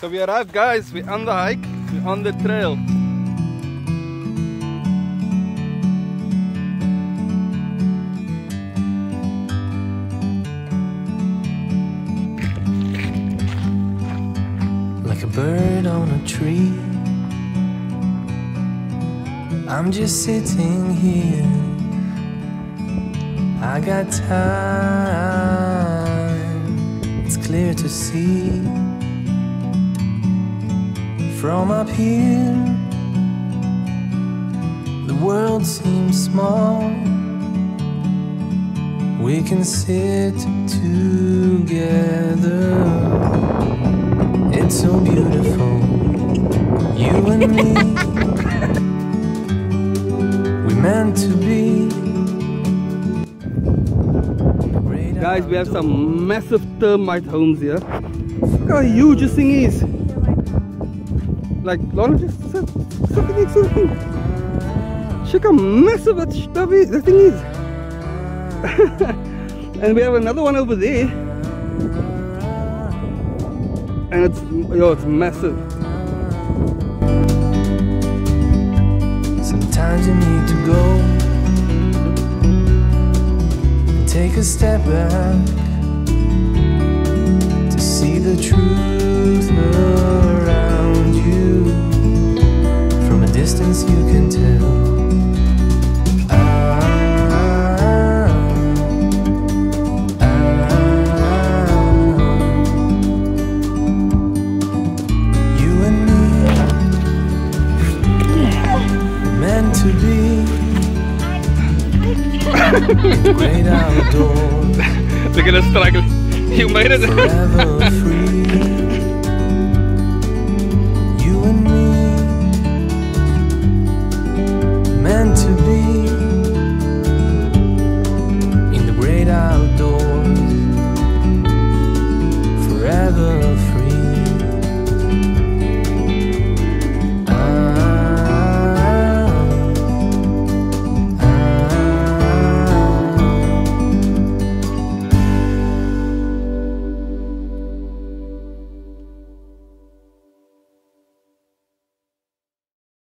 So we arrived, guys. We're on the hike. We're on the trail. Like a bird on a tree, I'm just sitting here. I got time, it's clear to see. From up here, the world seems small. We can sit together. It's so beautiful, you and me. We're meant to be. Guys, we have some massive termite homes here. Look how huge this thing is. Like, Lorna, just sit next to the thing. Check how massive that thing is. And we have another one over there. And it's massive. Sometimes you need to go and take a step back to see the truth around you. From a distance you can tell. To be great outdoors. Look at us struggling. You made it. Forever free.